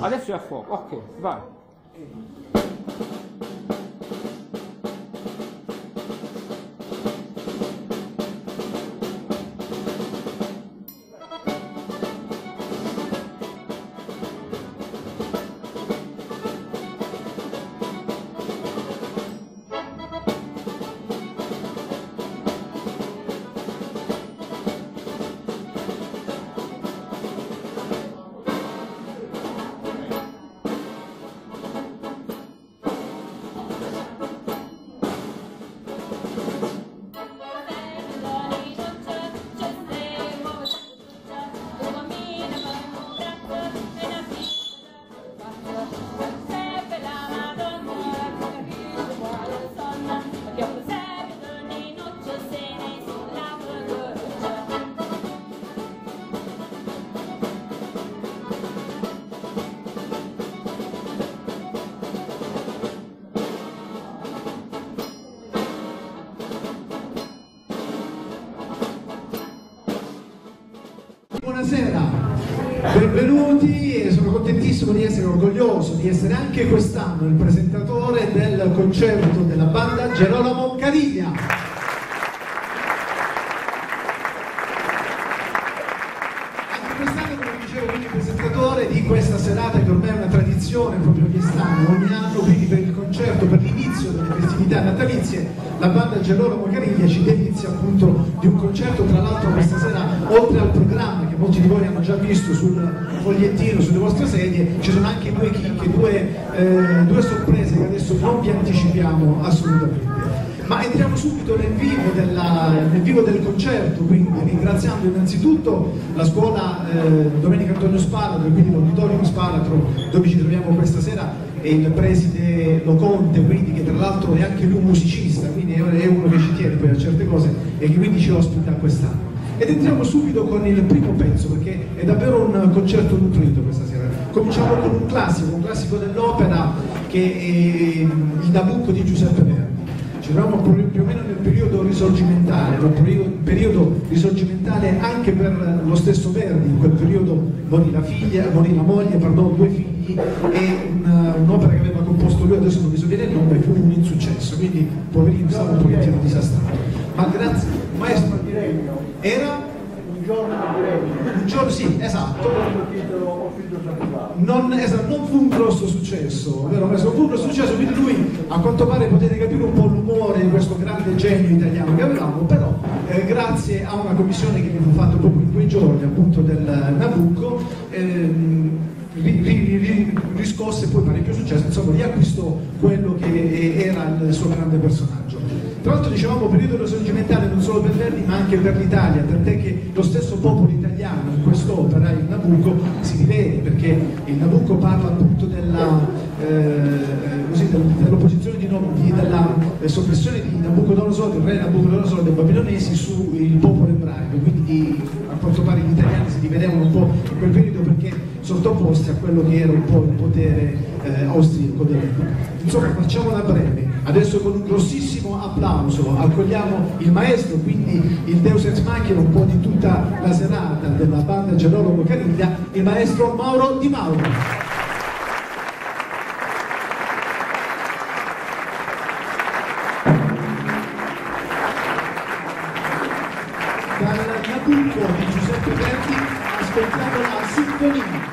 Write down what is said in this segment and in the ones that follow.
Adesso è a fuoco, ok, vai. Buonasera, benvenuti e sono contentissimo di essere orgoglioso di essere anche quest'anno il presentatore del concerto della banda Gerolamo Cariglia. Anche quest'anno, come dicevo, quindi il presentatore di questa serata che ormai è una tradizione proprio quest'anno, ogni anno, quindi per il concerto, per l'inizio delle festività natalizie, la banda Gerolamo Cariglia ci delizia appunto di un concerto. Tra l'altro questa sera, oltre al programma che molti di voi hanno già visto sul fogliettino, sulle vostre sedie, ci sono anche due chicche, due sorprese che adesso non vi anticipiamo assolutamente. Ma entriamo subito nel vivo del concerto, quindi ringraziando innanzitutto la scuola Domenico Antonio Spalatro, quindi l'Auditorium Spalatro, dove ci troviamo questa sera, e il preside Loconte, quindi, che tra l'altro è anche lui un musicista, quindi è uno che ci tiene poi a certe cose e che quindi ci ospita quest'anno. Ed entriamo subito con il primo pezzo, perché è davvero un concerto nutrito questa sera. Cominciamo con un classico dell'opera, che è il Nabucco di Giuseppe Verdi. Ci troviamo più o meno nel periodo risorgimentale, anche per lo stesso Verdi. In quel periodo morì la moglie, due figli, e un'opera che aveva composto lui, adesso non mi sovviene il nome, fu un insuccesso, quindi poverino stava un pochettino disastrato. Ma grazie, maestro, era? Un giorno, sì, esatto. Non fu un grosso successo, vero? Non fu un grosso successo, quindi lui, a quanto pare, potete capire un po' l'umore di questo grande genio italiano che avevamo, però grazie a una commissione che mi fu fatta proprio in quei giorni, appunto, del Nabucco, riscosse poi parecchio successo, insomma riacquistò quello che era il suo grande personaggio. Tra l'altro, dicevamo, periodo risorgimentale non solo per Verdi ma anche per l'Italia, tant'è che lo stesso popolo italiano in quest'opera, il Nabucco, si rivede, perché il Nabucco parla appunto dell'opposizione della soppressione di Nabucodonosor, il re Nabucodonosor dei babilonesi, sul popolo ebraico, quindi a quanto pare gli italiani si rivedevano un po' in quel periodo perché sottoposti a quello che era un po' il potere austriaco dell'epoca. Insomma, facciamola breve. Adesso con un grossissimo applauso accogliamo il maestro, quindi il Deus Ex Machina un po' di tutta la serata della banda Gerolamo Cariglia, il maestro Mauro Di Mauro. Dal Nabucco di Giuseppe Verdi ascoltiamo la sinfonia.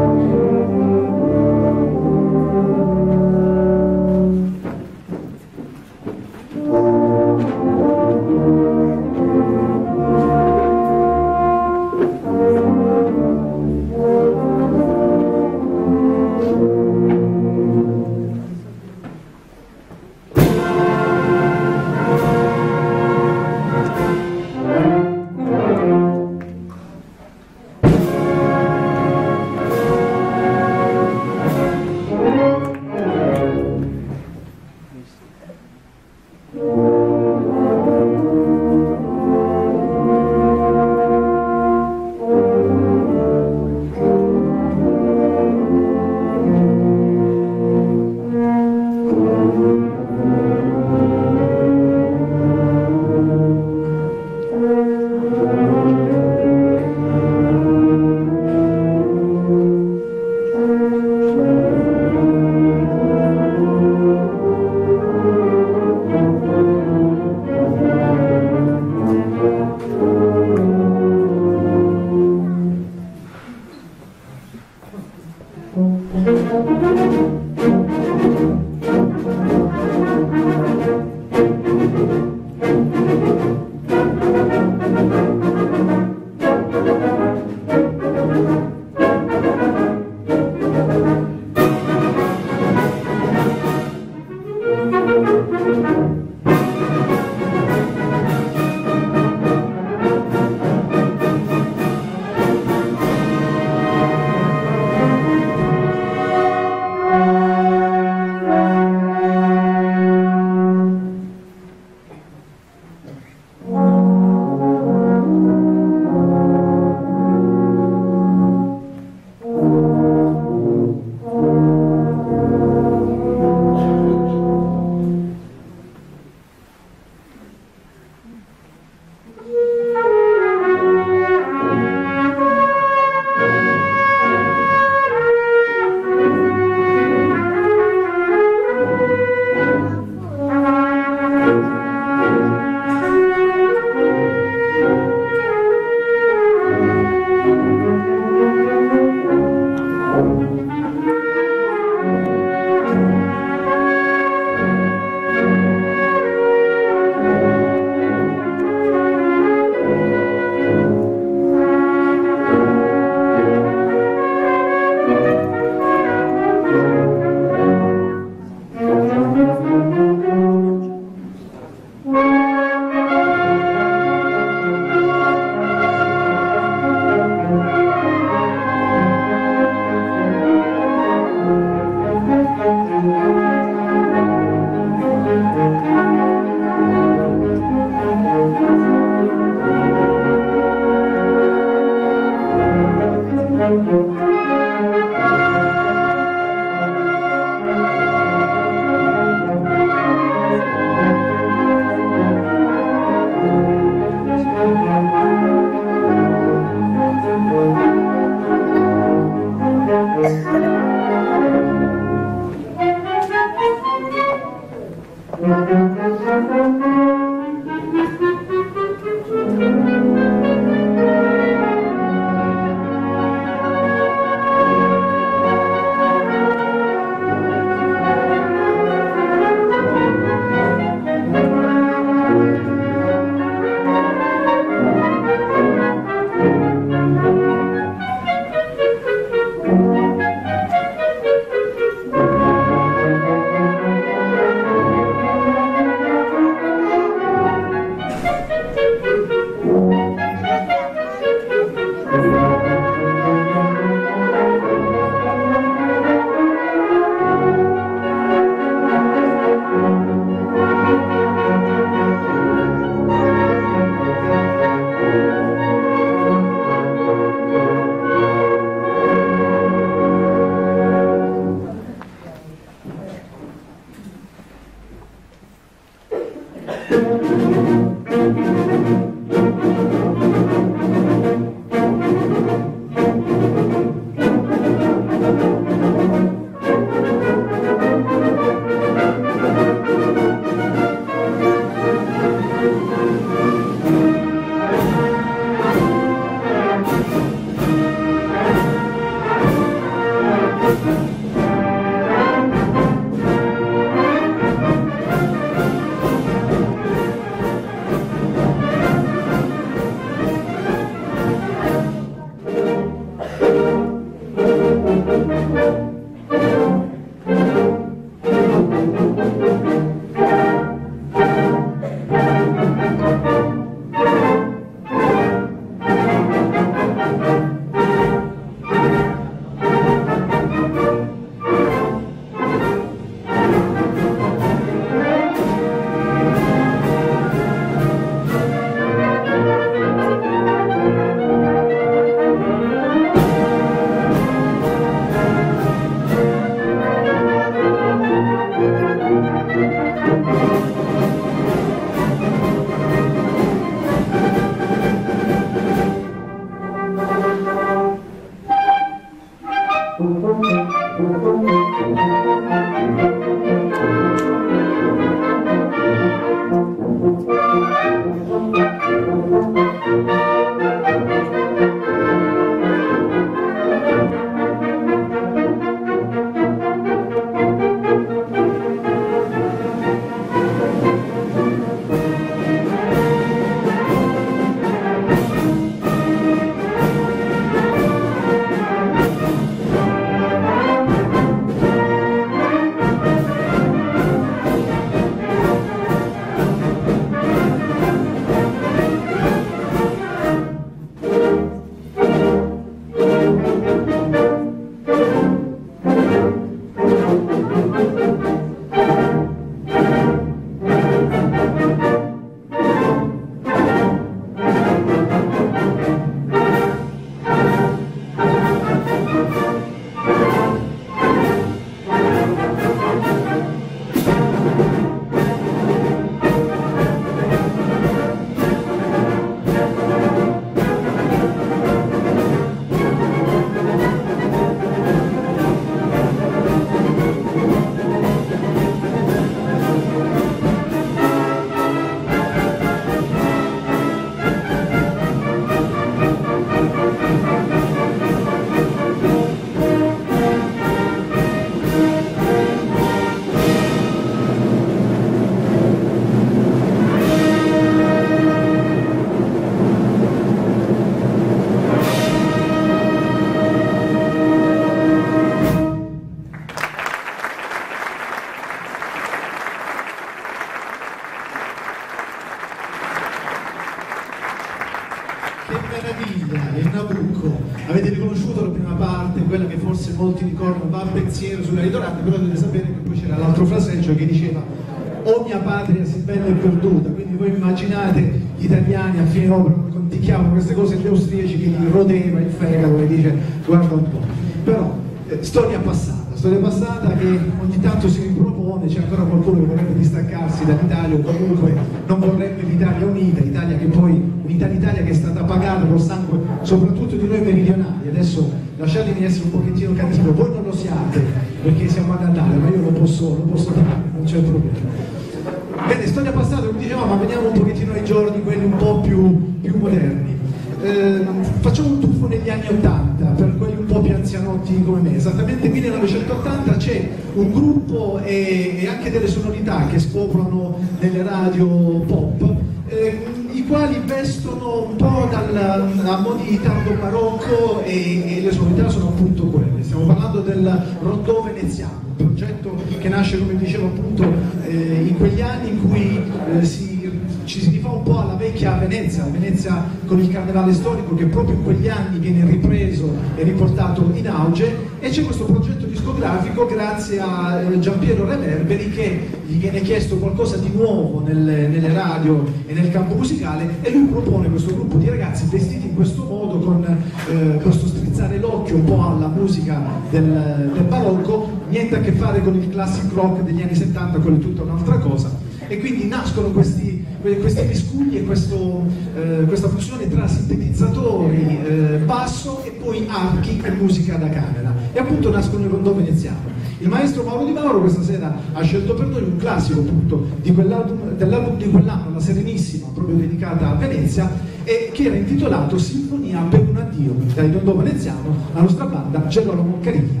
pensiero sulla ridorante, però dovete sapere che poi c'era l'altro fraseggio che diceva "O mia patria si bella e perduta", quindi voi immaginate gli italiani a fine opera conticchiavano queste cose, gli austriaci che gli rodeva il fegato e dice guarda un po'. Però storia passata che ogni tanto si ripropone, c'è ancora qualcuno che vorrebbe distaccarsi dall'Italia o comunque non vorrebbe l'Italia unita, Italia che poi, unità d'Italia che è stata pagata col sangue soprattutto di noi meridionali. Adesso lasciatemi essere un pochettino cattivo, voi non lo siate perché siamo a Natale, ma io lo posso fare, non c'è problema. Bene, storia passata, come dicevamo, ma veniamo un pochettino ai giorni, quelli un po' più moderni. Facciamo un tuffo negli anni 80 per quelli un po' più anzianotti come me. Esattamente nel 1980 c'è un gruppo e anche delle sonorità che scoprono nelle radio pop, i quali vestono un po' a modi tardo barocco e le sonorità sono appunto quelle. Stiamo parlando del rondò veneziano, un progetto che nasce, come dicevo appunto, in quegli anni in cui ci si rifà un po' alla vecchia Venezia, la Venezia con il carnevale storico che proprio in quegli anni viene ripreso e riportato in auge, e c'è questo progetto discografico grazie a Giampiero Reverberi che gli viene chiesto qualcosa di nuovo nelle radio e nel campo musicale, e lui propone questo gruppo di ragazzi vestiti in questo modo con questo strizzare l'occhio un po' alla musica del barocco, niente a che fare con il classic rock degli anni 70, quello è tutta un'altra cosa. E quindi nascono questi miscugli e questa fusione tra sintetizzatori, basso e poi archi e musica da camera, e appunto nascono il rondò veneziano. Il maestro Mauro Di Mauro questa sera ha scelto per noi un classico appunto dell'album di quell'anno, La Serenissima, proprio dedicata a Venezia, e che era intitolato Sinfonia per un addio, dal rondò veneziano, la nostra banda Gerolamo Cariglia.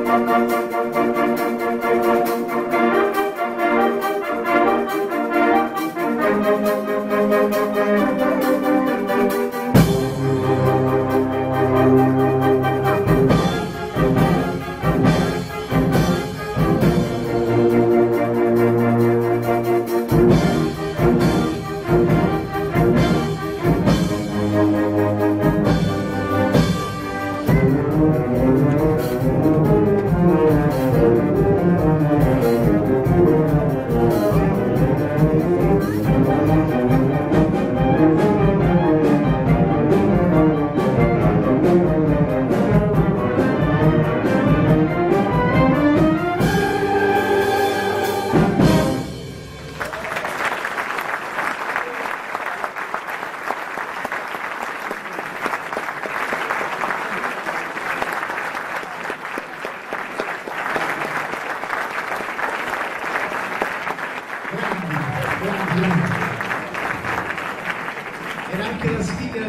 Era anche la sigla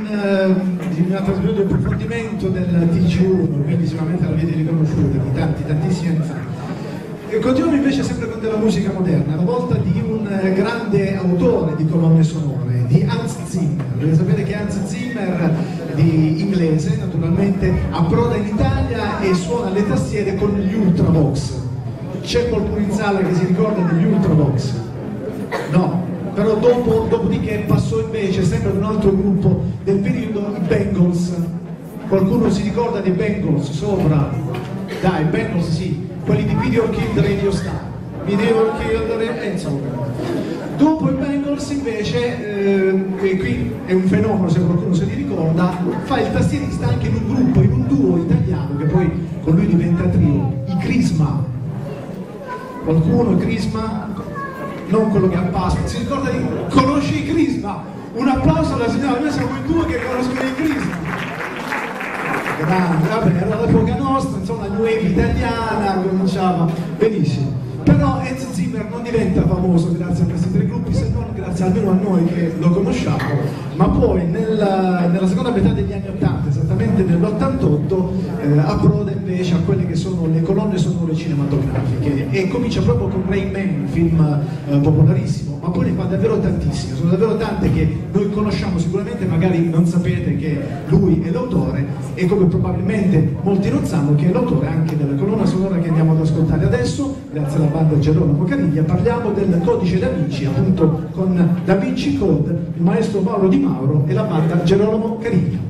di una trasmissione di approfondimento del TG1, quindi sicuramente l'avete riconosciuta di tantissimi anni fa. E continuiamo invece sempre con della musica moderna, la volta di un grande autore di colonne sonore, di Hans Zimmer. Dovete sapere che Hans Zimmer, di inglese naturalmente, approda in Italia e suona le tastiere con gli Ultravox. C'è qualcuno in sala che si ricorda degli Ultravox? No, però dopodiché passò invece sempre ad un altro gruppo del periodo, i Bangles. Qualcuno si ricorda dei Bangles sopra? Dai, Bangles sì, quelli di Video Kill the Radio Star. Video Kill the Radio, insomma. Dopo i Bangles invece, e qui è un fenomeno se qualcuno se li ricorda, fa il tastierista anche in un gruppo, in un duo italiano che poi con lui diventa trio, i Crisma. Qualcuno, Crisma? Non quello che appassa, si ricorda di... Conosci i Crisma? Un applauso alla signora, noi siamo i due che conoscono i Crisma. Grande, vabbè, era l'epoca nostra, insomma, la new wave italiana cominciava benissimo. Però Hans Zimmer non diventa famoso grazie a questi tre gruppi, se non grazie almeno a noi che lo conosciamo, ma poi nella seconda metà degli anni 80, esattamente nell'88, approda invece a quelle che sono le colonne sonore cinematografiche e comincia proprio con Rain Man, un film popolarissimo, ma poi ne fa davvero tantissime, sono davvero tante che noi conosciamo sicuramente, magari non sapete che lui è l'autore e come probabilmente molti non sanno che è l'autore anche della colonna sonora che andiamo ad ascoltare adesso, grazie alla banda Gerolamo Cariglia. Parliamo del Codice Da Vinci, appunto con Da Vinci Code, il maestro Mauro Di Mauro e la banda Gerolamo Cariglia.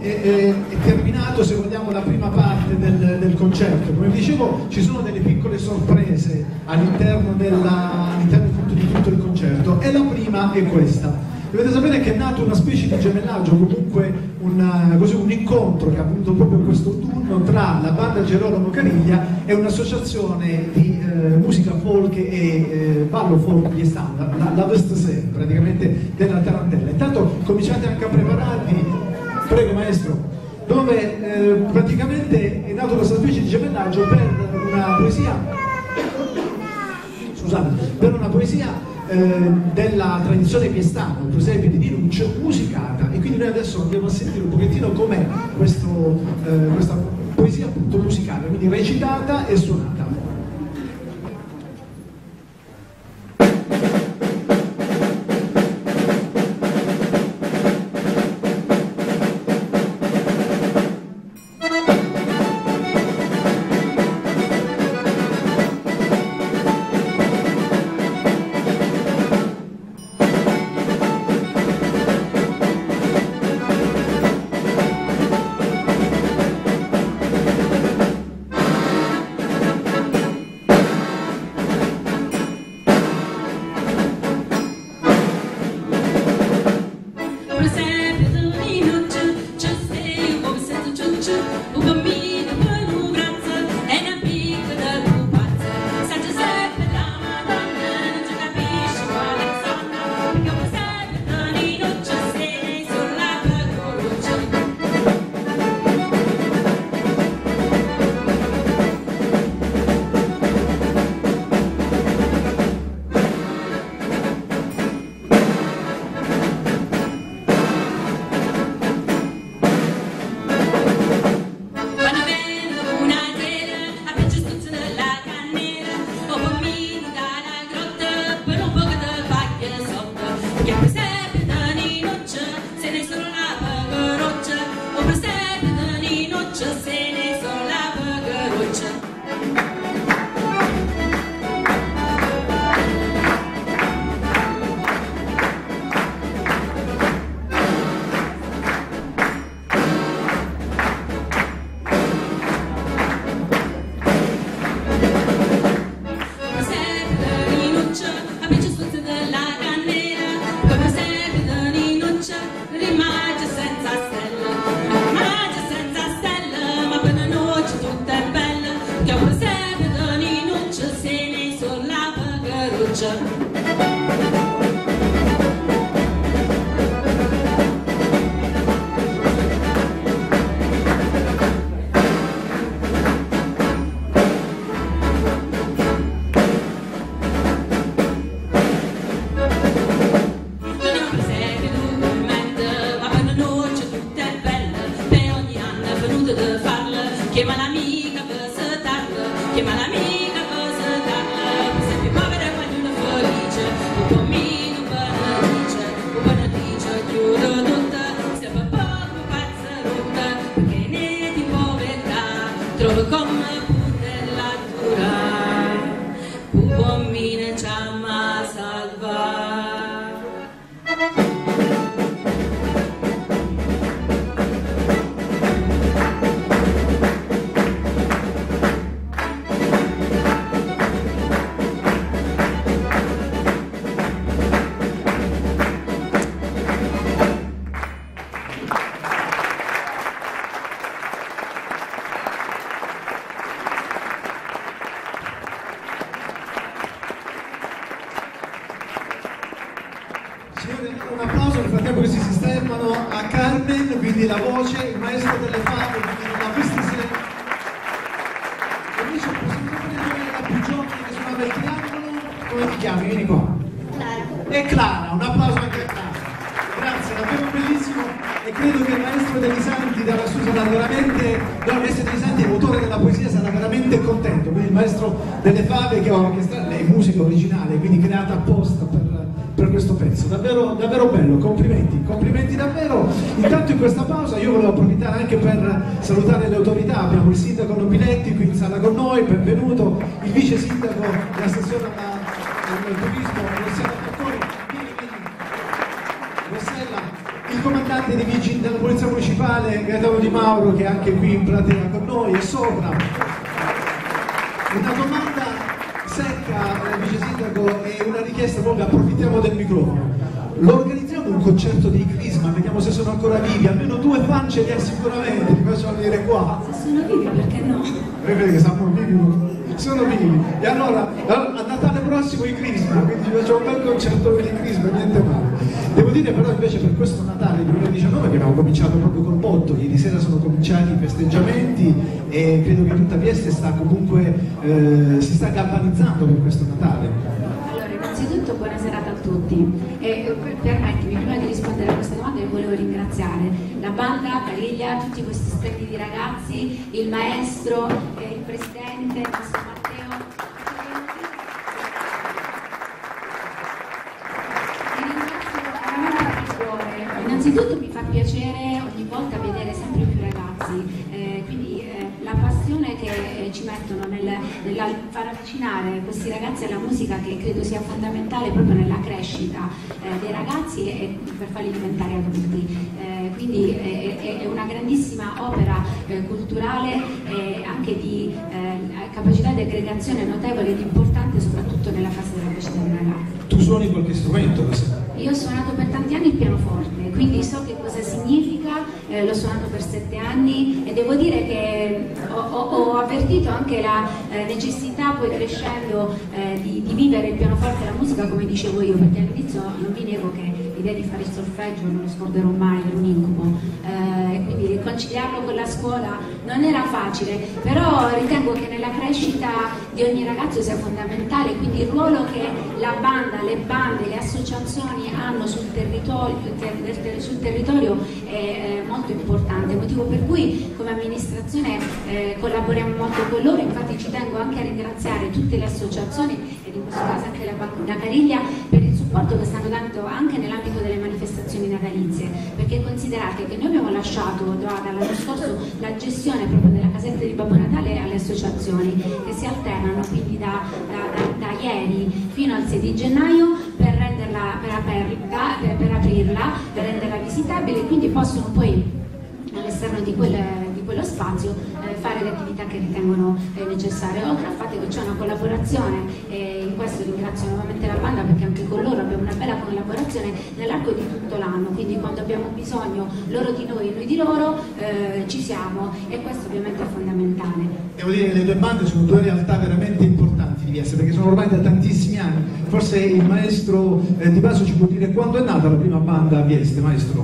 è terminato, se vogliamo, la prima parte del concerto. Come dicevo, ci sono delle piccole sorprese all'interno di tutto il concerto, e la prima è questa. Dovete sapere che è nato una specie di gemellaggio, comunque un incontro che ha avuto proprio questo autunno tra la banda Gerolamo Caniglia e un'associazione di musica folk e ballo folk di standard, la Vestsè, praticamente della Tarantella. Intanto cominciate anche a prepararvi, prego maestro, dove praticamente è nato questa specie di gemellaggio per una poesia della tradizione piestana, il Prosepe di Dinuccio, musicata, e quindi noi adesso andiamo a sentire un pochettino com'è questa poesia appunto musicale, quindi recitata e suonata. Un applauso nel frattempo che si sistemano a Carmen, quindi la voce, il maestro delle fate, quindi la Vestsè. Invece possiamo vedere la più giovane che suonava il triangolo. Come ti chiami? Vieni qua. Clara. E Clara, un applauso anche a Clara. Grazie, davvero bellissimo, e credo che il maestro degli Santi dalla sua sarà veramente, no, il maestro degli Santi, l'autore della poesia, sarà veramente contento. Quindi il maestro delle fave che ho orchestrato, lei è musica originale, quindi creata apposta per questo pezzo, davvero, davvero bello, complimenti davvero. Intanto in questa pausa io volevo approfittare anche per salutare le autorità. Abbiamo il sindaco Nobiletti qui in sala con noi, benvenuto, il vice sindaco dell'assessore al turismo, Rossella Facconi, vieni, Rossella, il comandante dei vigili della Polizia Municipale, Gaetano Di Mauro, che è anche qui in platea con noi e sopra. Una domanda secca, vice sindaco, e una richiesta, proprio approfittiamo del microfono. Lo organizziamo un concerto dei Crisma, vediamo se sono ancora vivi, almeno 2 fan ce li ha sicuramente, li facciamo venire qua. Se sono vivi, perché no? Vedi che sono vivi? Sono vivi. E allora, a Natale prossimo i Crisma, quindi facciamo un bel concerto per i Crisma, niente male. Devo dire però invece per questo Natale 2019 che abbiamo cominciato proprio col botto, ieri sera sono cominciati i festeggiamenti e credo che tutta Vieste sta comunque, si sta galvanizzando per questo Natale. Innanzitutto buona serata a tutti e permettimi, prima di rispondere a questa domanda, io volevo ringraziare la banda, Cariglia, tutti questi splendidi ragazzi, il maestro, il presidente, il maestro Matteo. Vi ringrazio veramente dal cuore. Innanzitutto mi fa piacere ogni volta vedere sempre più ragazzi, quindi la passione che ci mettono nel far avvicinare questi ragazzi alla musica, che credo sia fondamentale proprio nella crescita dei ragazzi e per farli diventare adulti. Quindi è una grandissima opera culturale e anche di capacità di aggregazione notevole ed importante, soprattutto nella fase della crescita dei ragazzi. Tu suoni qualche strumento? Io ho suonato per tanti anni il pianoforte, quindi so che cosa significa, l'ho suonato per 7 anni e devo dire che ho avvertito anche la necessità poi crescendo di vivere il pianoforte e la musica come dicevo io, perché all'inizio non vi nego che l'idea di fare il solfeggio non lo scorderò mai, era un incubo, e quindi conciliarlo con la scuola non era facile, però ritengo che nella crescita di ogni ragazzo sia fondamentale, quindi il ruolo che la banda, le bande, le associazioni hanno sul territorio è molto importante, motivo per cui come amministrazione collaboriamo molto con loro. Infatti ci tengo anche a ringraziare tutte le associazioni ed in questo caso anche la Cariglia per il supporto che stanno dando anche nell'ambito delle manifestazioni natalizie, perché considerate che noi abbiamo lasciato dall'anno scorso la gestione proprio della casetta di Babbo Natale alle associazioni che si alternano, quindi da ieri fino al 6 di gennaio per aprirla, per renderla visitabile, quindi possono poi all'esterno di quello spazio fare le attività che ritengono necessarie. Oltre al fatto che c'è una collaborazione, e in questo ringrazio nuovamente la banda perché anche con loro abbiamo una bella collaborazione nell'arco di tutto l'anno, quindi quando abbiamo bisogno loro di noi e noi di loro ci siamo, e questo ovviamente è fondamentale. Devo dire che le 2 bande sono 2 realtà veramente importanti di Vieste, perché sono ormai da tantissimi anni. Forse il maestro Di Basso ci può dire quando è nata la prima banda a Vieste, maestro?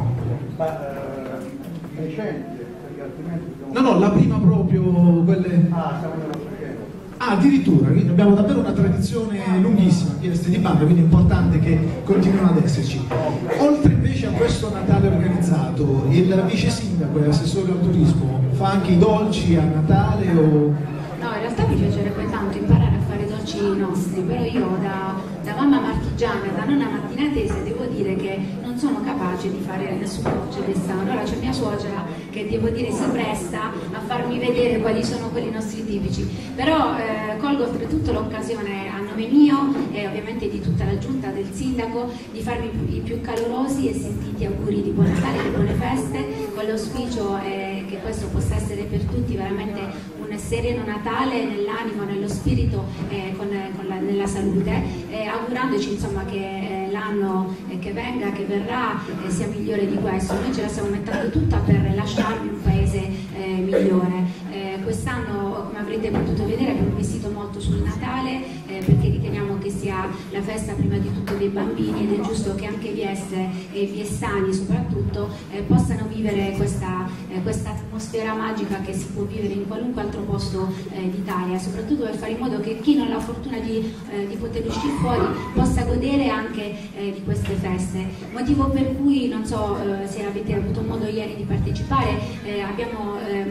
Recente, perché altrimenti No, la prima proprio, quelle... siamo nell'Ottocento. Addirittura, quindi abbiamo davvero una tradizione lunghissima di banda, quindi è importante che continuino ad esserci. Oltre invece a questo Natale organizzato, il vice sindaco e assessore al turismo fa anche i dolci a Natale o... No, in realtà mi piacerebbe tanto imparare a fare dolci nostri, però io da mamma marchigiana, da nonna martinatese, devo dire che non sono capace di fare nessun dolce quest'anno. Allora c'è mia suocera che, devo dire, si presta a farmi vedere quali sono quelli nostri tipici, però colgo oltretutto l'occasione a nome mio e ovviamente di tutta la giunta del sindaco di farvi i più calorosi e sentiti auguri di buon Natale, di buone feste, con l'auspicio che questo possa essere per tutti veramente un sereno Natale nell'animo, nello spirito, nella salute, augurandoci insomma che l'anno che venga, che verrà, sia migliore di questo. Noi ce la stiamo mettendo tutta per lasciarvi un paese migliore. Quest'anno, come avrete potuto vedere, abbiamo investito molto sul Natale perché riteniamo che sia la festa prima di tutto dei bambini ed è giusto che anche Vieste e i viestani soprattutto possano vivere questa atmosfera magica che si può vivere in qualunque altro posto d'Italia, soprattutto per fare in modo che chi non ha la fortuna di poter uscire fuori possa godere anche di queste feste. Motivo per cui, non so se avete avuto modo ieri di partecipare, abbiamo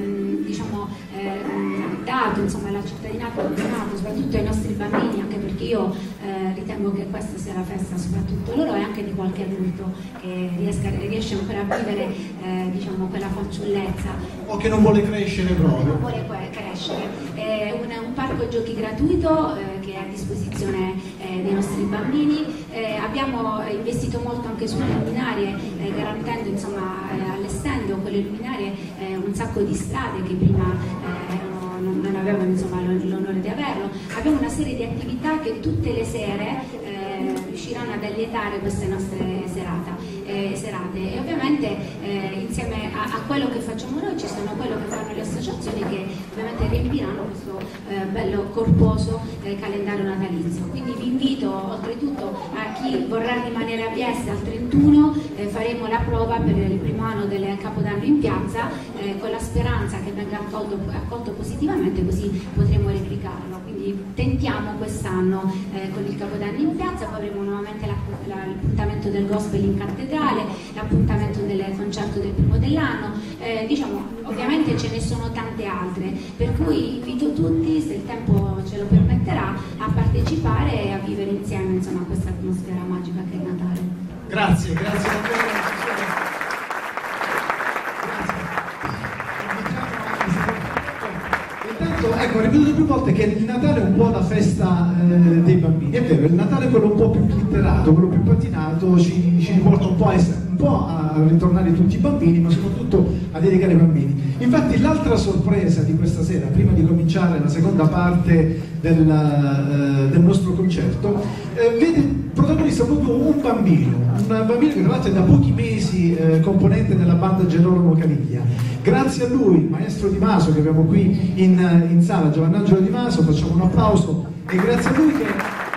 dato insomma la cittadinanza, soprattutto ai nostri bambini, anche perché io ritengo che questa sia la festa soprattutto loro e anche di qualche adulto che riesce ancora a vivere diciamo quella fanciullezza o che non vuole crescere proprio. Non vuole crescere. crescere. È un parco giochi gratuito che è a disposizione dei nostri bambini. Abbiamo investito molto anche sulle luminarie, garantendo, insomma, allestendo con le luminarie un sacco di strade che prima non avevano, insomma, l'onore di averlo. Abbiamo una serie di attività che tutte le sere riusciranno ad allietare queste nostre serate, e ovviamente insieme a quello che facciamo noi ci sono quello che fanno le associazioni, che ovviamente riempiranno questo bello corposo calendario natalizio. Quindi vi invito, oltretutto, a chi vorrà rimanere a Vieste al 31, faremo la prova per il primo anno del Capodanno in piazza, con la speranza che venga accolto positivamente, così potremo replicarlo. Quindi tentiamo quest'anno con il Capodanno in piazza, poi avremo nuovamente l'appuntamento del gospel in cattedrale, l'appuntamento del concerto del primo dell'anno, diciamo, ovviamente ce ne sono tante altre, per cui invito tutti, se il tempo ce lo permetterà, a partecipare e a vivere insieme, insomma, questa atmosfera magica che è il Natale. Grazie, grazie davvero. Ecco, ho ripetuto più volte che il Natale è un po' la festa dei bambini. È vero, il Natale è quello un po' più glitterato, quello più patinato, ci riporta un po' a ritornare tutti i bambini, ma soprattutto a dedicare ai bambini. Infatti l'altra sorpresa di questa sera, prima di cominciare la seconda parte del nostro concerto, vede protagonista proprio un bambino che tra l'altro è da pochi mesi componente della banda Gerolamo Caniglia. Grazie a lui, maestro Di Maso, che abbiamo qui in sala, Giovannangelo Di Maso, facciamo un applauso, e grazie a lui che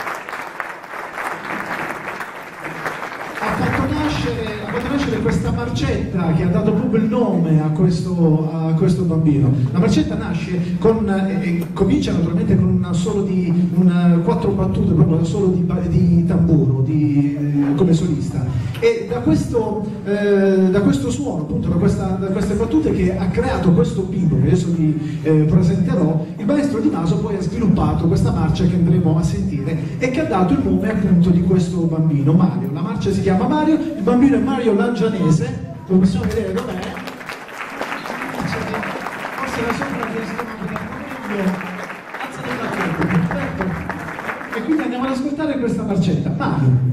ha fatto nascere questa marcetta che ha dato proprio il nome a questo bambino. La marcetta nasce comincia naturalmente con un assolo di 4 battute, proprio solo di tamburo, come solista, e da questo suono, appunto, da queste battute che ha creato questo bimbo che adesso vi presenterò, il maestro Di Maso poi ha sviluppato questa marcia che andremo a sentire e che ha dato il nome appunto di questo bambino, Mario. La marcia si chiama Mario, il bambino è Mario Langianese, lo possiamo vedere dov'è? Forse la sopra del stomaco del coniglio, alza le bacchette, perfetto. E quindi andiamo ad ascoltare questa marcetta. Mario.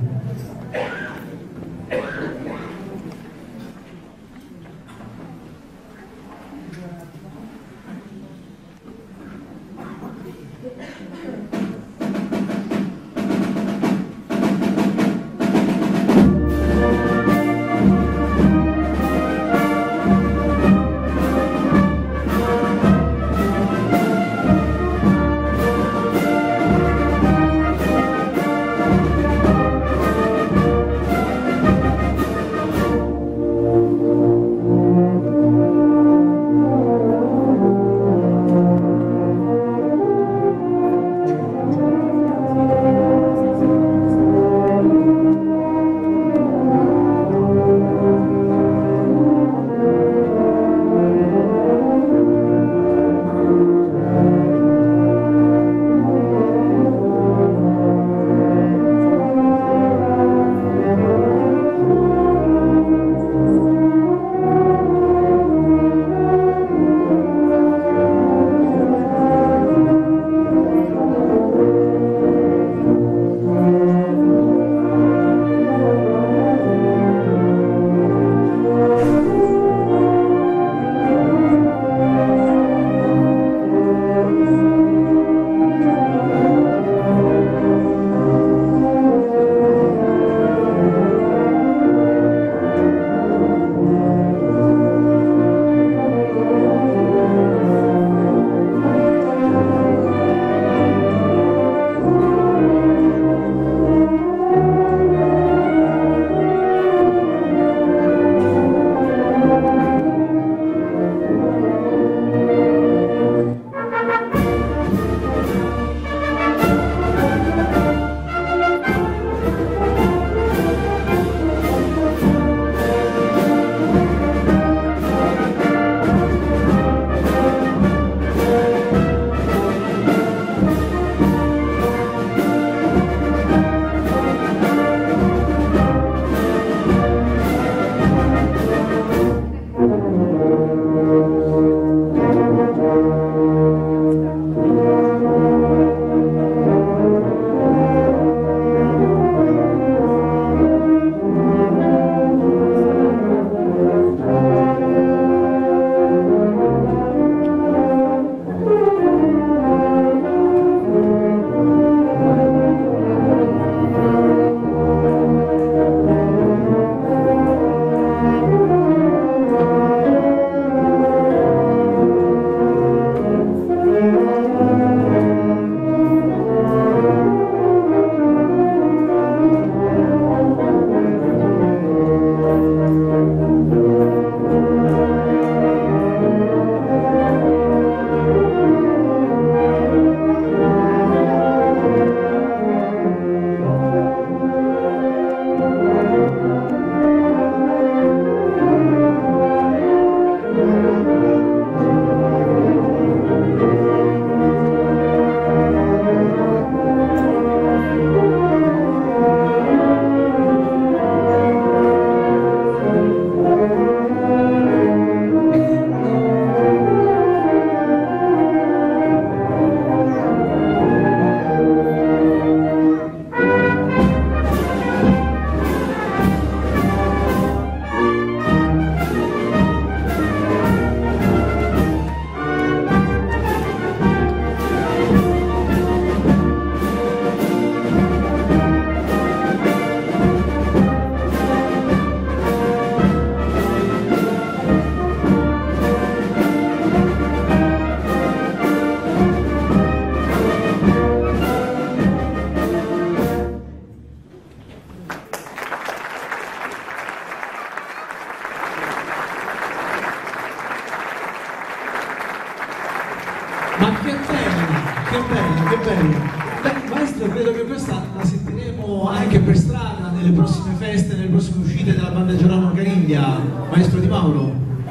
Ma che bello, che bello. Beh, maestro, credo che questa la sentiremo anche per strada nelle prossime feste, nelle prossime uscite della banda Gerolamo Cariglia, maestro Di Mauro.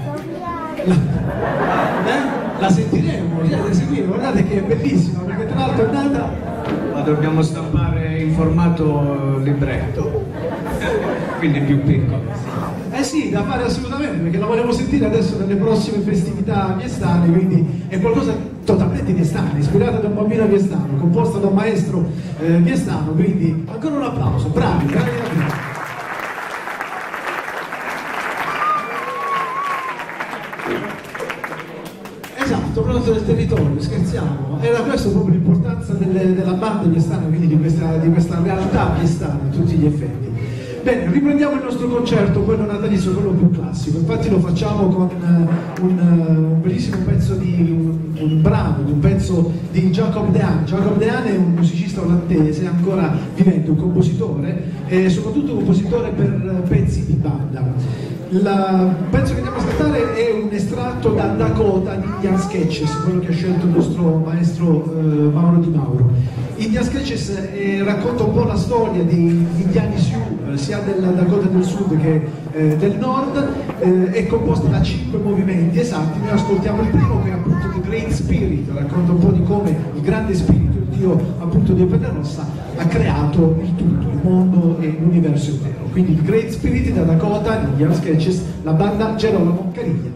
La sentiremo, deve seguire, guardate che è bellissima, perché tra l'altro è nata. Ma dobbiamo stampare in formato libretto, quindi più piccolo. Eh sì, da fare assolutamente, perché la volevo sentire adesso nelle prossime festività viestane, quindi è qualcosa totalmente viestano, ispirata da un bambino viestano, composta da un maestro viestano, quindi ancora un applauso, bravi, bravi davvero. Esatto, proprio del territorio, scherziamo, era questo proprio l'importanza della banda viestana, quindi di questa realtà viestana a tutti gli effetti. Bene, riprendiamo il nostro concerto, quello natalizio, quello più classico. Infatti lo facciamo con un bellissimo pezzo un brano, un pezzo di Jacob Dean. Jacob Dean è un musicista olandese, ancora vivente, un compositore, e soprattutto un compositore per pezzi di banda. Il pezzo che andiamo a ascoltare è un estratto da Dakota di Indian Sketches, quello che ha scelto il nostro maestro Mauro Di Mauro. Indian Sketches racconta un po' la storia degli indiani Sioux, sia della Dakota del Sud che del Nord, è composta da 5 movimenti esatti. Noi ascoltiamo il primo, che è appunto The Great Spirit, racconta un po' di come il grande spirito, il dio appunto di Opera Rossa, ha creato il tutto, il mondo e l'universo intero. Quindi il Great Spirit da Dakota, di Indian Sketches, la banda Gerolamo Cariglia.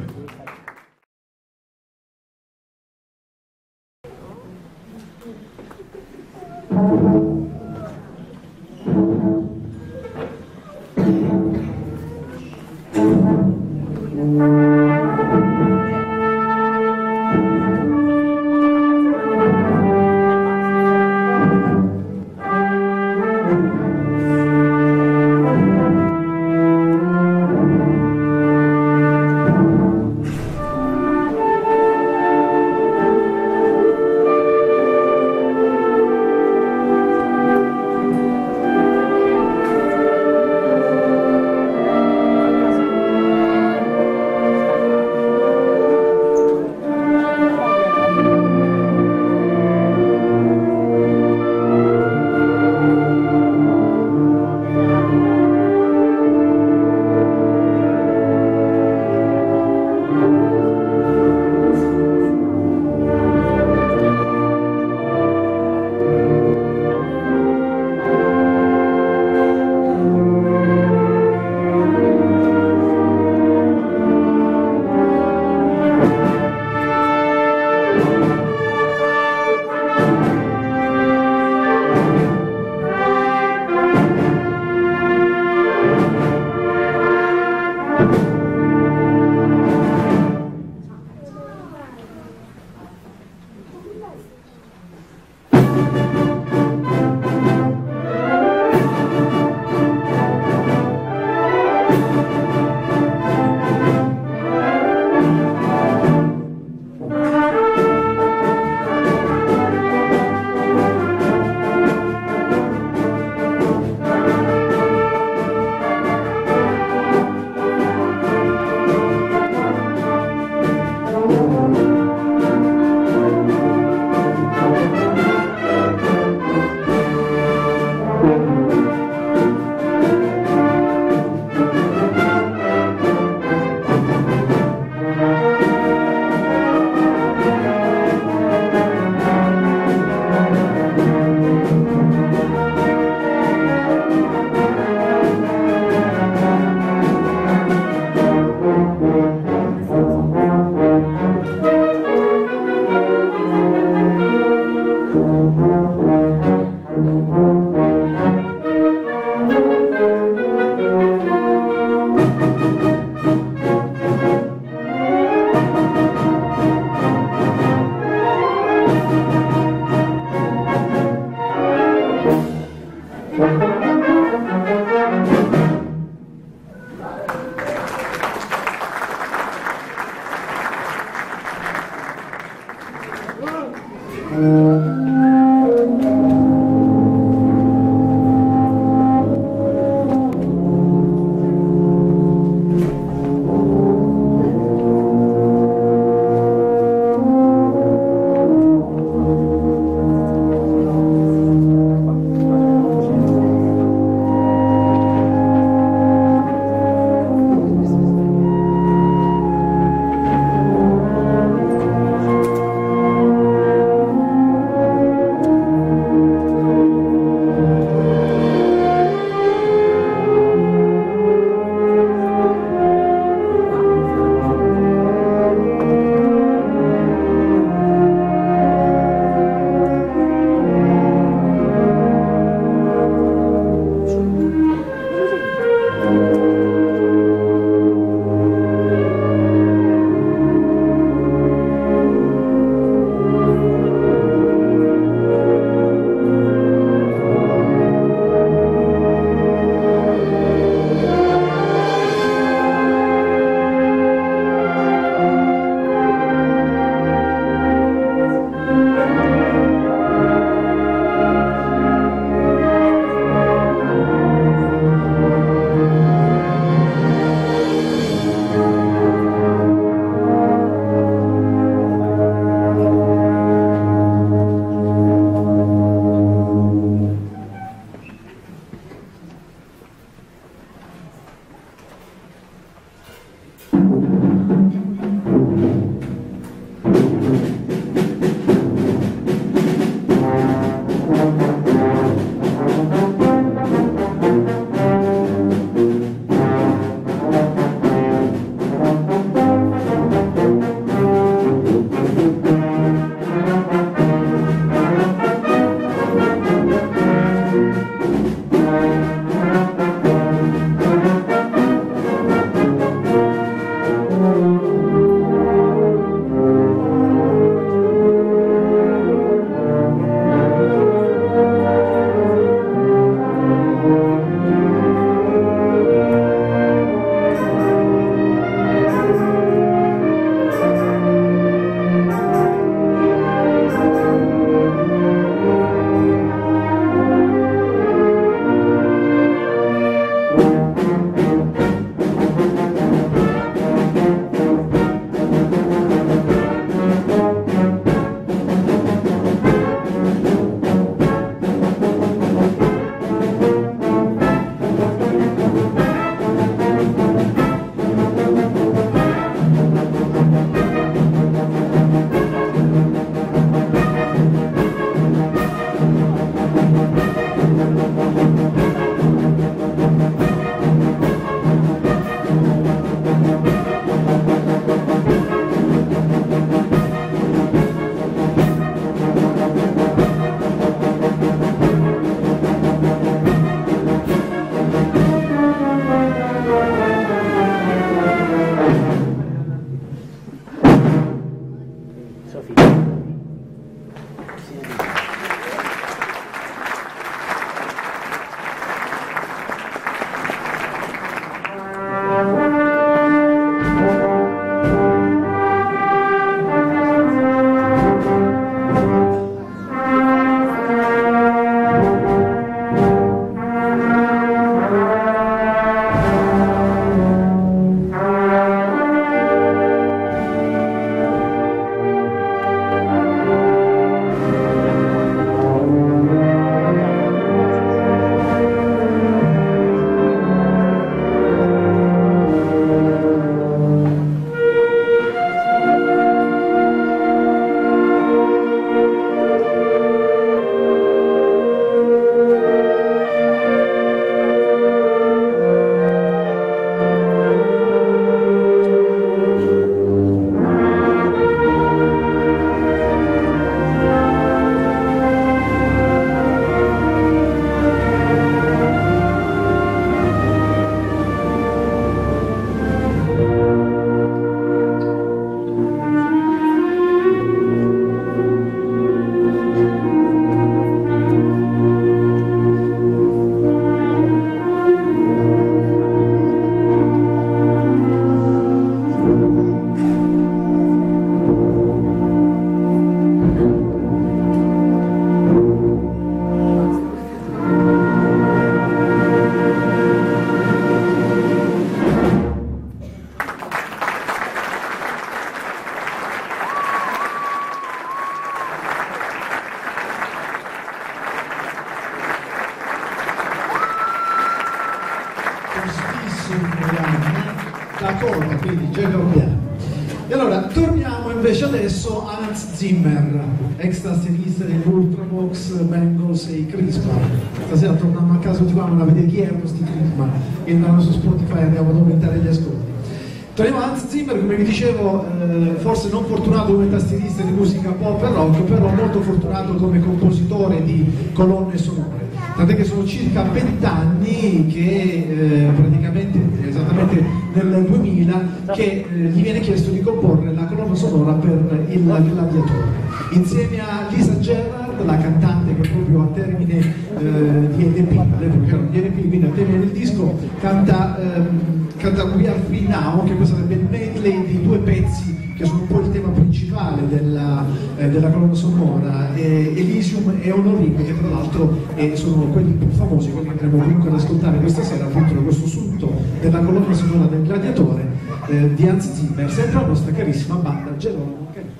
coda, quindi già cambiamo. E allora torniamo invece adesso a Hans Zimmer, ex tastierista degli Ultravox, Bengals e i Crispa. Stasera torniamo a casa di qua, non vedete chi erano sti Crispa, che andranno su Spotify e andiamo ad aumentare gli ascolti. Torniamo a Hans Zimmer, come vi dicevo, forse non fortunato come tastierista di musica pop e rock, però molto fortunato come compositore di colonne sonore. Tant'è che sono circa 20 anni che praticamente, esattamente nel 2000, che gli viene chiesto di comporre la colonna sonora per il Gladiatore. Insieme a Lisa Gerrard, la cantante che proprio a termine di EDP, all'epoca erano di EDP, quindi a termine del disco, canta We Are Free Now, che questo sarebbe il medley di due pezzi che sono un po' il tema principale della colonna sonora, Elysium e Honoring, che tra l'altro sono quelli più famosi, quelli che andremo comunque ad ascoltare questa sera, appunto da questo sunto della colonna sonora del Gladiatore di Hans Zimmer, sempre la nostra carissima banda Geronimo Canini.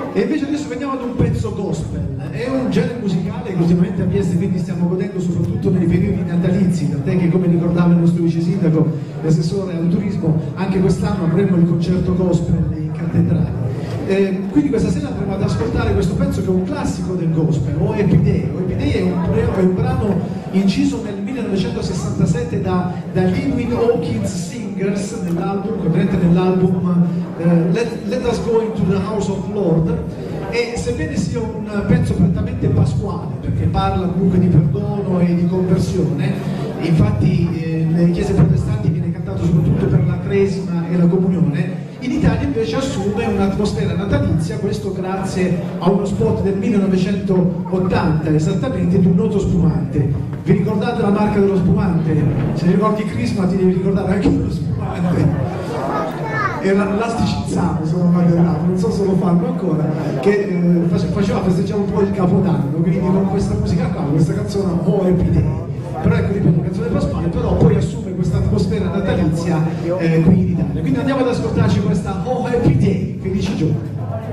E invece adesso veniamo ad un pezzo gospel, è un genere musicale che ultimamente a Vieste quindi stiamo godendo soprattutto nei periodi natalizi, tant'è che, come ricordava il nostro vice sindaco, l'assessore al turismo, anche quest'anno avremo il concerto gospel in cattedrale. Quindi questa sera andremo ad ascoltare questo pezzo che è un classico del gospel, O Happy Day. O Happy Day è un brano inciso nel 1967 dagli Edwin Hawkins Singers, contenente nell'album Let Us Go Into the House of Lord, e sebbene sia un pezzo prettamente pasquale, perché parla comunque di perdono e di conversione, infatti nelle chiese protestanti viene cantato soprattutto per la cresima e la comunione, in Italia invece assume un'atmosfera natalizia, questo grazie a uno spot del 1980, esattamente, di un noto spumante. Vi ricordate la marca dello spumante? Se ti ricordi Crisma ti devi ricordare anche dello spumante. Era l'Asticizzano, se non vado errato, non so se lo fanno ancora, che faceva festeggiare un po' il Capodanno, quindi con questa musica qua, questa canzone O Happy Day. Però ecco, ripeto, canzone pasquale, però poi assume questa atmosfera natalizia qui in Italia. Quindi andiamo ad ascoltarci questa Oh Happy Day, felici giorni.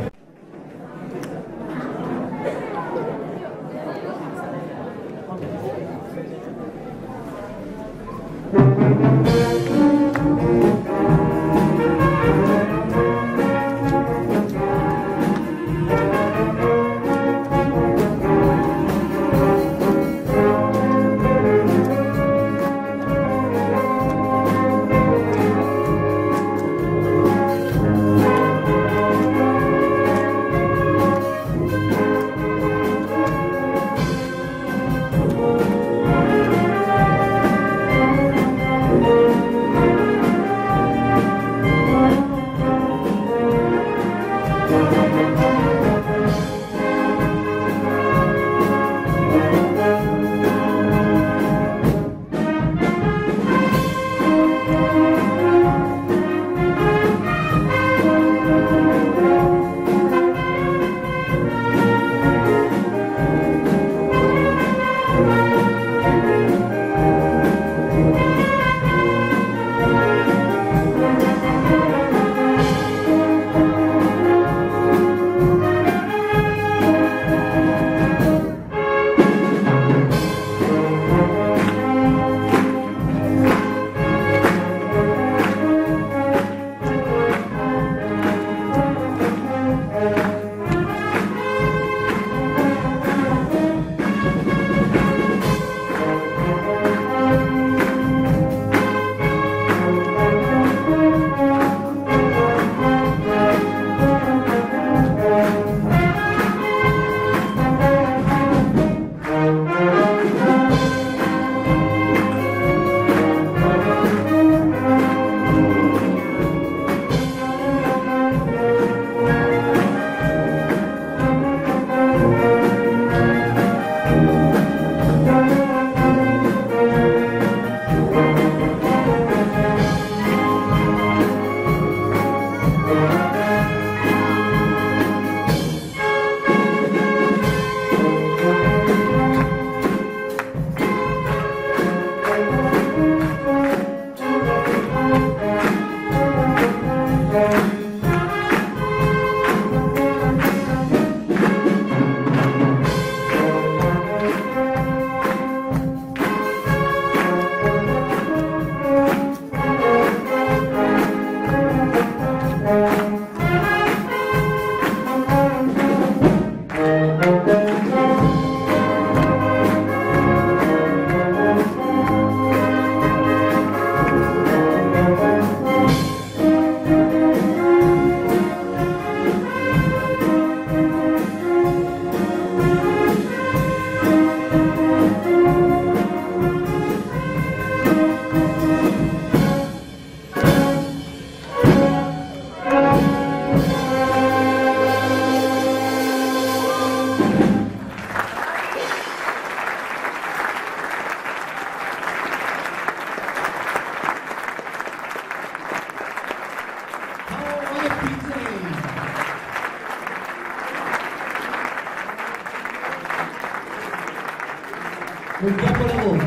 Un capolavoro.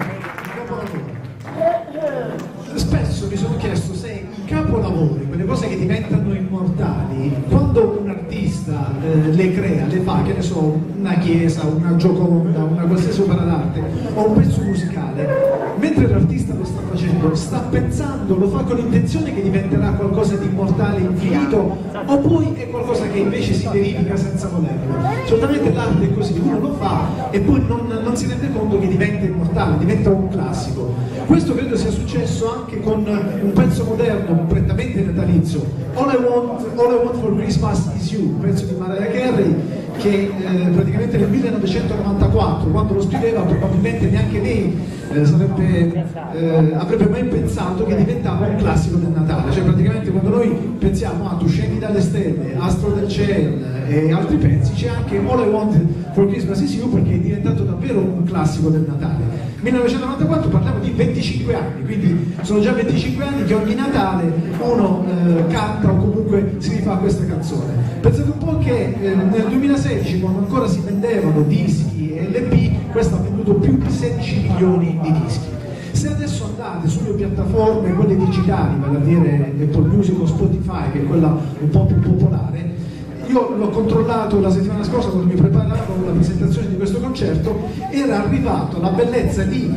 Spesso mi sono chiesto se i capolavori, quelle cose che diventano immortali, quando un artista le crea, le fa, che ne so, una chiesa, una Gioconda, una qualsiasi opera d'arte o un pezzo musicale, mentre l'artista lo sta facendo, sta pensando, lo fa con l'intenzione che diventerà qualcosa di immortale, infinito, o poi è qualcosa che invece si verifica senza volerlo. Solitamente l'arte è così, uno lo fa e poi non si rende conto che diventa immortale, diventa un classico. Questo credo sia successo anche con un pezzo moderno, prettamente natalizio, All I Want for Christmas Is You, un pezzo di Mariah Carey che praticamente nel 1994, quando lo scriveva, probabilmente neanche lei avrebbe mai pensato che diventava un classico del Natale. Cioè praticamente quando noi pensiamo a Tu scendi dalle stelle, Astro del cielo e altri pezzi, c'è anche All I Want for Christmas Is You, perché è diventato davvero un classico del Natale. 1994, parliamo di 25 anni, quindi sono già 25 anni che ogni Natale uno canta o comunque si rifà questa canzone. Pensate un po' che nel 2016, quando ancora si vendevano dischi e LP, questo ha venduto più di 16 milioni di dischi. Se adesso andate sulle piattaforme, quelle digitali, vale a dire Apple Music o Spotify, che è quella un po' più popolare, io l'ho controllato la settimana scorsa quando mi preparavo la presentazione di questo concerto, era arrivato alla bellezza di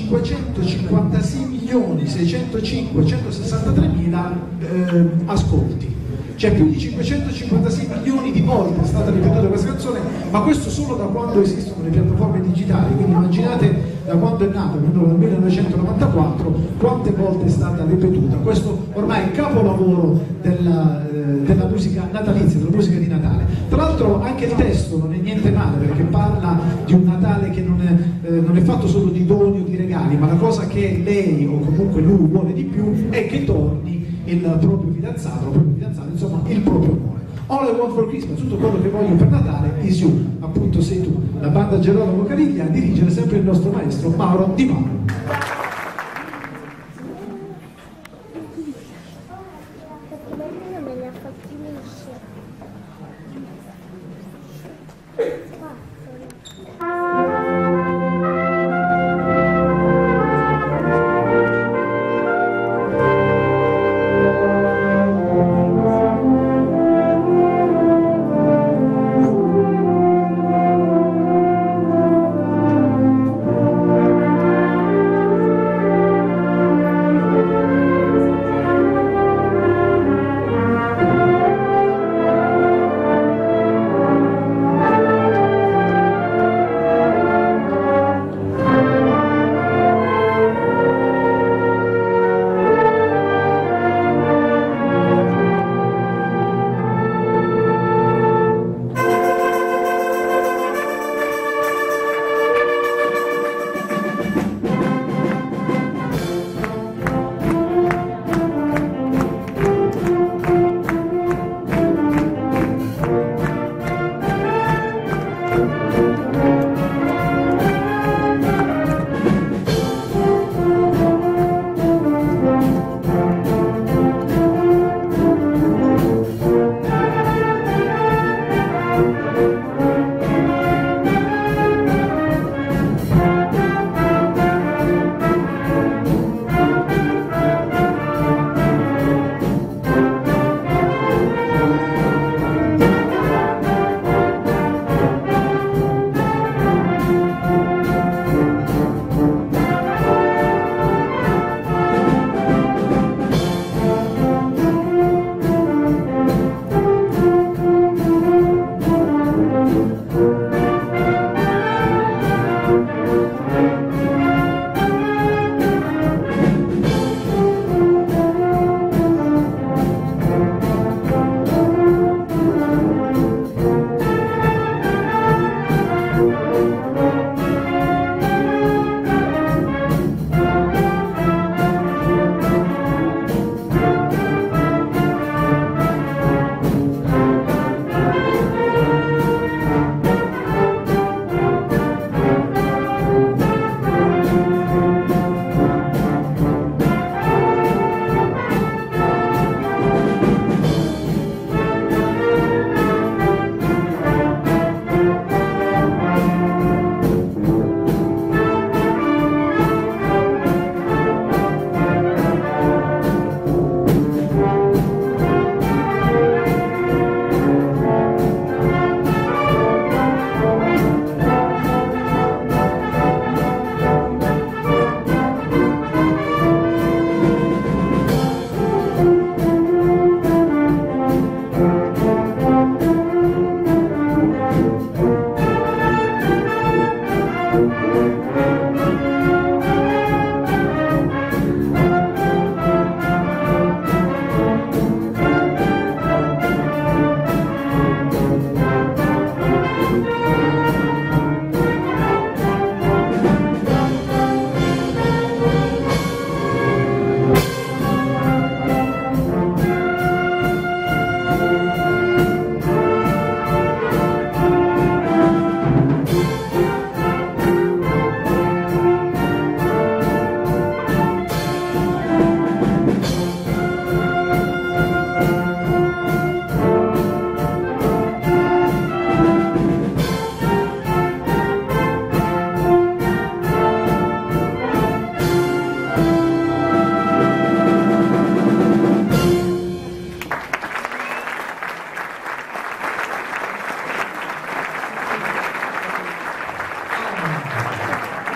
556.605.163.000 ascolti. Cioè più di 556 milioni di volte è stata ripetuta questa canzone, ma questo solo da quando esistono le piattaforme digitali, quindi immaginate da quando è nata, nel 1994, quante volte è stata ripetuta. Questo ormai è il capolavoro della musica natalizia, della musica di Natale. Tra l'altro anche il testo non è niente male, perché parla di un Natale che non è fatto solo di doni o di regali, ma la cosa che lei o comunque lui vuole di più è che torni il proprio fidanzato, insomma il proprio amore. All I Want for Christmas, tutto quello che voglio per Natale is you, appunto sei tu. La banda Gerolamo Cariglia, a dirigere sempre il nostro maestro Mauro Di Mauro.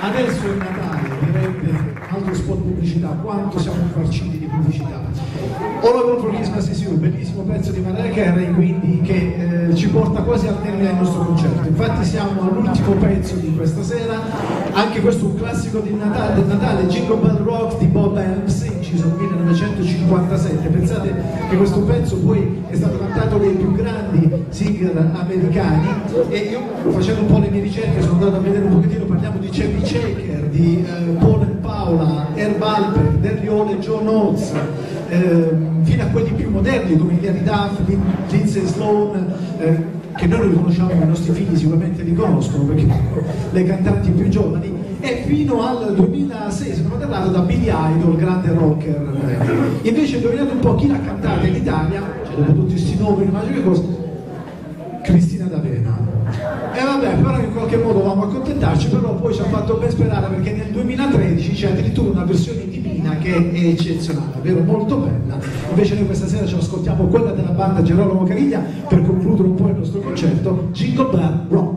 Adesso è Natale, direbbe altro spot pubblicità, quanto siamo infarciti di pubblicità. All I Want for Christmas is You, bellissimo pezzo di Mariah Carey, quindi che ci porta quasi al termine del nostro concerto. Infatti siamo all'ultimo pezzo di questa sera, anche questo un classico del Natale, Jingle Bell Rock di Bob Helms, inciso nel 1957. Pensate che questo pezzo poi è stato cantato dai più grandi singer americani, e io, facendo un po' le mie ricerche, sono andato a vedere un pochettino, parliamo di Chevy Chase, di Paul e Paula, Herb Alpert, Derry Hall e John Oates, fino a quelli più moderni come Hilary Duff, Lindsay Sloan, che noi li conosciamo, ma i nostri figli sicuramente li conoscono perché sono le cantanti più giovani, e fino al 2006 sono parlato da Billy Idol, grande rocker. Invece indovinate un po' chi l'ha cantata in Italia, cioè dopo tutti questi nomi, immagino che cosa? Cristina D'Avena. E vabbè, però in qualche modo dovevamo accontentarci, però poi ci ha fatto ben sperare perché nel 2013 c'è addirittura una versione di Mina che è eccezionale, davvero molto bella. Invece noi questa sera ci ascoltiamo quella della banda Gerolamo Cariglia per concludere un po' il nostro concerto, Jingle Bell Rock.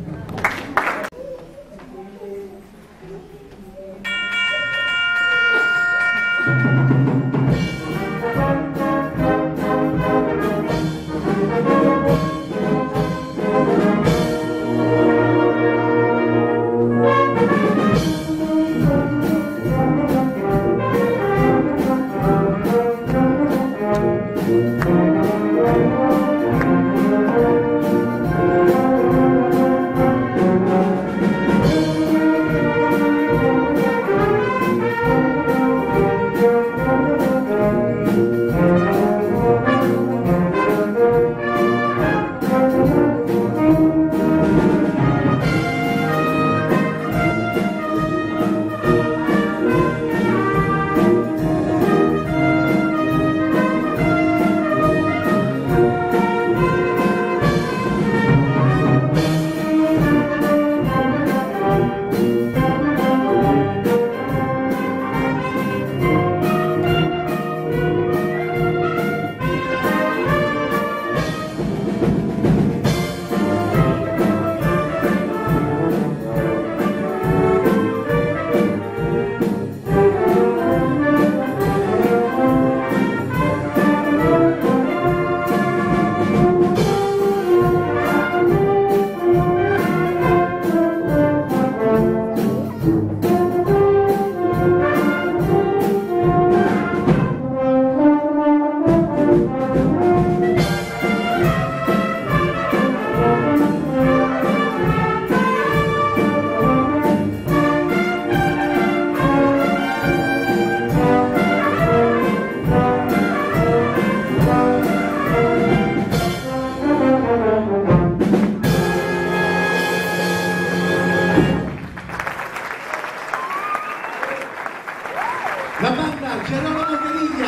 La banda Gerolamo Cariglia,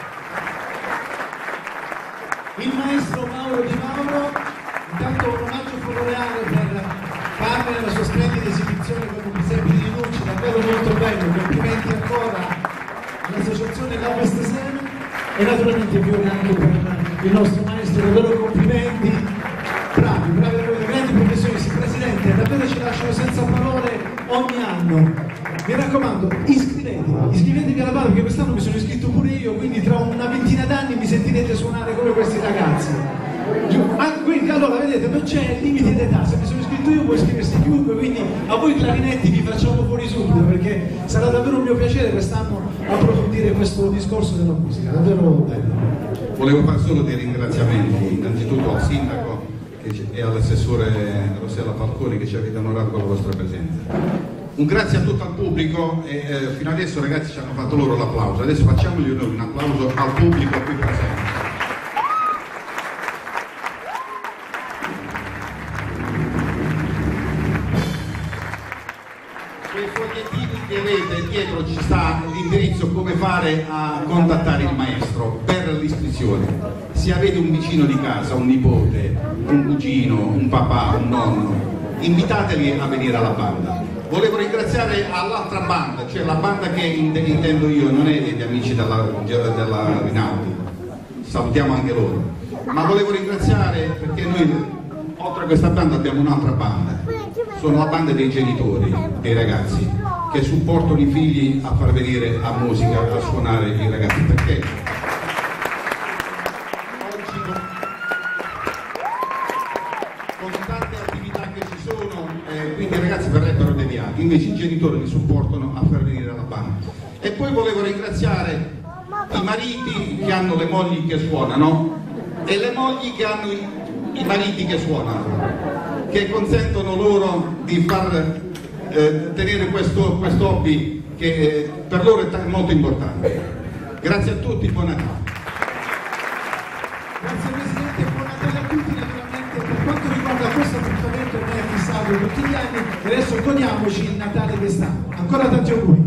il maestro Mauro Di Mauro, intanto un omaggio floreale per Carmen e la sua splendida esibizione con un presepe di luci, davvero molto bello, complimenti ancora all'associazione Love STSM e naturalmente fiori anche per il nostro maestro, davvero complimenti, bravi, grandi professionisti. Presidente, davvero ci lasciano senza parole ogni anno. Mi raccomando, iscrivetevi alla banda perché quest'anno mi sono iscritto pure io, quindi tra una ventina d'anni mi sentirete suonare come questi ragazzi. Quindi allora vedete, non c'è limite d'età, se mi sono iscritto io può iscriversi chiunque, quindi a voi clarinetti vi facciamo fuori subito perché sarà davvero un mio piacere quest'anno approfondire questo discorso della musica, davvero bello. Volevo fare solo dei ringraziamenti, innanzitutto al sindaco e all'assessore Rossella Falconi che ci avete onorato con la vostra presenza. Un grazie a tutto il pubblico e fino adesso ragazzi ci hanno fatto loro l'applauso, adesso facciamogli noi un applauso al pubblico qui presente. Sui fogliettini che avete dietro ci sta l'indirizzo come fare a contattare il maestro per l'iscrizione. Se avete un vicino di casa, un nipote, un cugino, un papà, un nonno, invitateli a venire alla banda. Volevo ringraziare all'altra banda, cioè la banda che intendo io, non è degli amici della Rinaldi, salutiamo anche loro, ma volevo ringraziare perché noi oltre a questa banda abbiamo un'altra banda, sono la banda dei genitori, dei ragazzi, che supportano i figli a far venire a musica, a suonare i ragazzi, perché oggi con tante attività che ci sono, quindi i ragazzi verrebbero deviati, invece i genitori li supportano a far venire la banda. E poi volevo ringraziare i mariti che hanno le mogli che suonano e le mogli che hanno i mariti che suonano, che consentono loro di far tenere questo hobby che per loro è molto importante. Grazie a tutti, buon Natale. Grazie Presidente, buon Natale a tutti. Naturalmente per quanto riguarda questo appuntamento ormai è fissato tutti gli anni, e adesso godiamoci il Natale quest'anno. Ancora tanti auguri.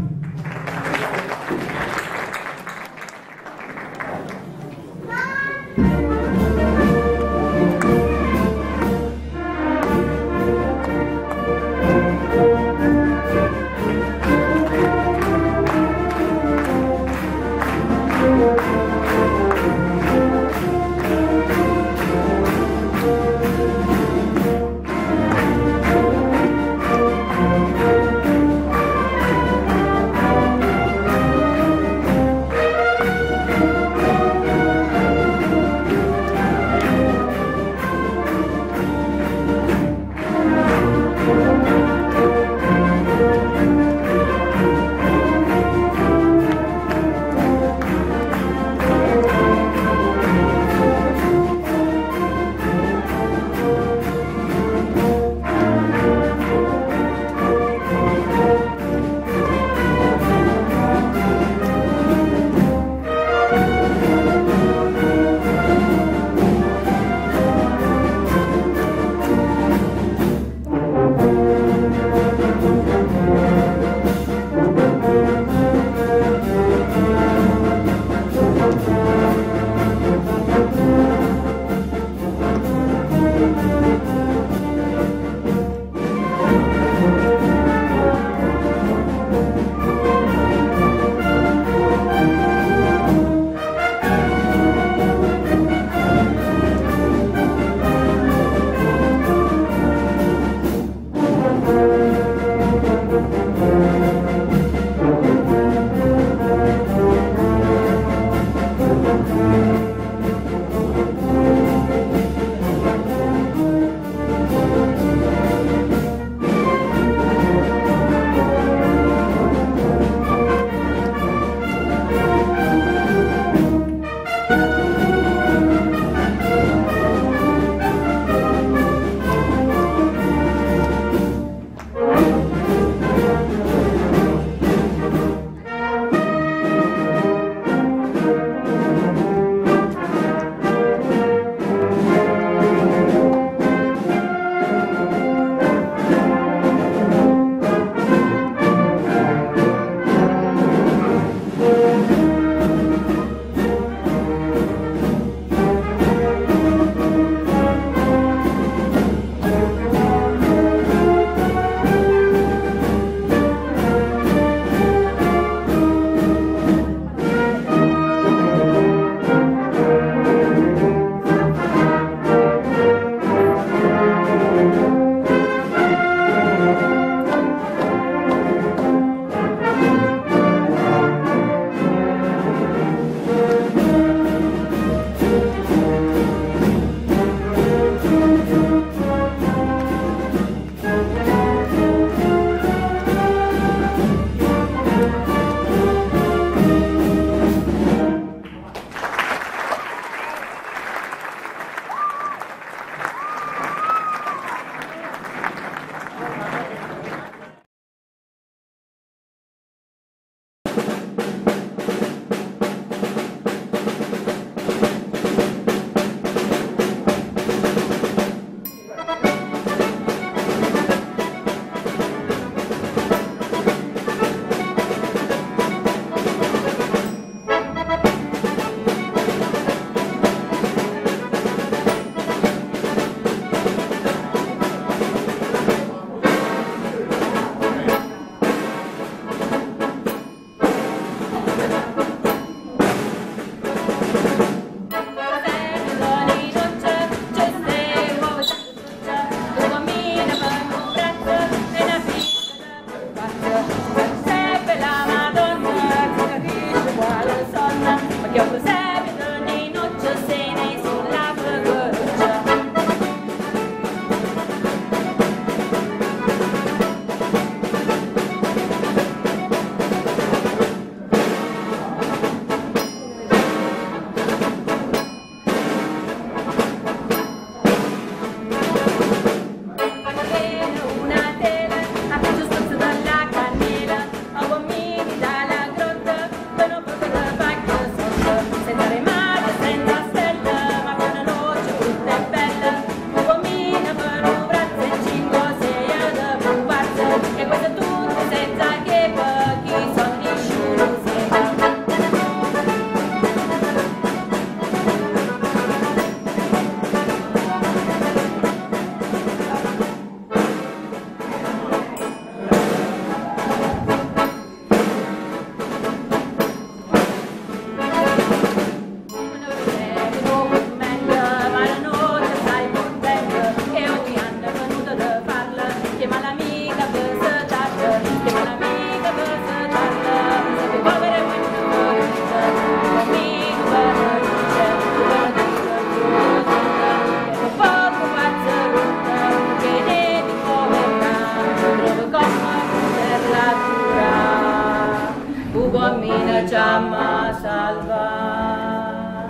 Ciamma salva.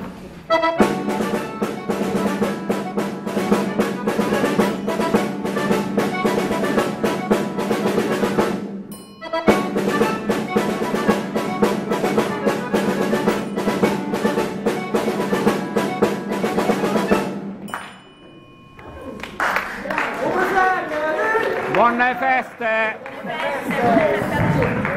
Buone feste!